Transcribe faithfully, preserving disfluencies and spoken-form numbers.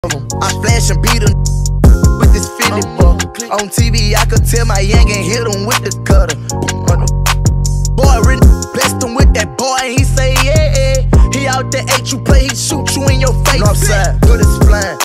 I flash and beat him with this Philly buck. On T V I could tell my yang and hit him with the cutter. Boy, really blessed him with that boy and he say yeah, yeah. He out there, ain't you play, he shoot you in your face. Northside,